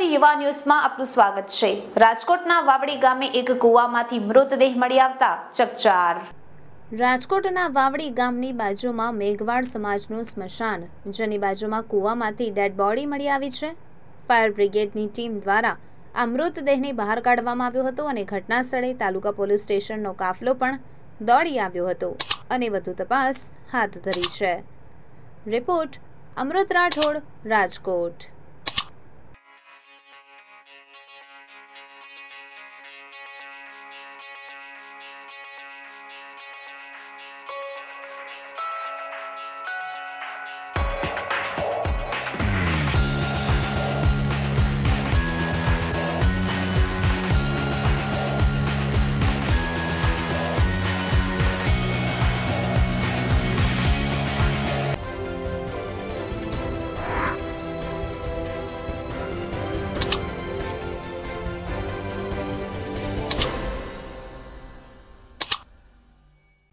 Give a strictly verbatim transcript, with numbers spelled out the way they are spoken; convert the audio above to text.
પ્રજાપતિ યુવા ન્યૂઝમાં આપનું સ્વાગત છે। રાજકોટના વાવડી ગામે એક કૂવામાંથી મૃતદેહ મળી આવતા ચકચાર। રાજકોટના વાવડી ગામની બાજુમાં મેઘવાડ સમાજનું સ્મશાન, જેની બાજુમાં કૂવામાંથી ડેડ બોડી મળી આવી છે। ફાયર બ્રિગેડની ટીમ દ્વારા આ મૃતદેહને બહાર કાઢવામાં આવ્યો હતો અને ઘટના સ્થળે તાલુકા પોલીસ સ્ટેશનનો કાફલો પણ દોડી આવ્યો હતો અને વધુ તપાસ હાથ ધરી છે। રિપોર્ટ અમૃત રાઠોડ, રાજકોટ।